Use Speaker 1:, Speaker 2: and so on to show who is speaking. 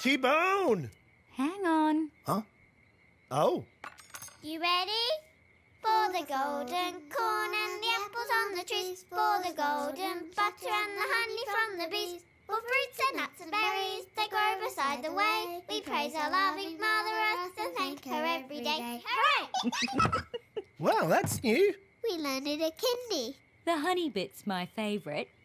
Speaker 1: T-Bone!
Speaker 2: Hang on.
Speaker 1: Huh? Oh.
Speaker 3: You ready? For the golden corn and the apples on the trees, for the golden butter and the honey from the bees, for fruits and nuts and berries that grow beside the way, we praise our loving Mother Earth and thank her every day. Hooray!
Speaker 1: Wow, that's new.
Speaker 3: We learned it at Kindy.
Speaker 2: The honey bit's my favourite.